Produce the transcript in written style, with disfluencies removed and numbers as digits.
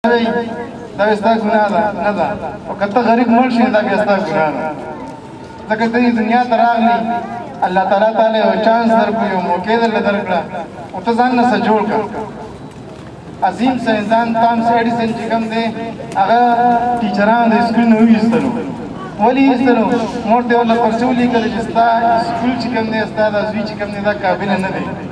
دا ستا ګناه ده نه ده او که ته غریب مړ شې دا بیا ستا ګناه ده ځکه ته دنیا ته راغلې الله تعالی تعالی یو چانس درکړو یو موقع درله درکړه او ته ځان نه څه جوړ کړه عظیم ساینسدان تامس ایډیسن چې کوم دی هغه ټیچران د سکول نه وایستلو ولې ایستلو مور ته ورله پرچه ولیکله چې ستا سکول چې کوم دی ستا دا زوی چې کوم دی دا قابله نه دی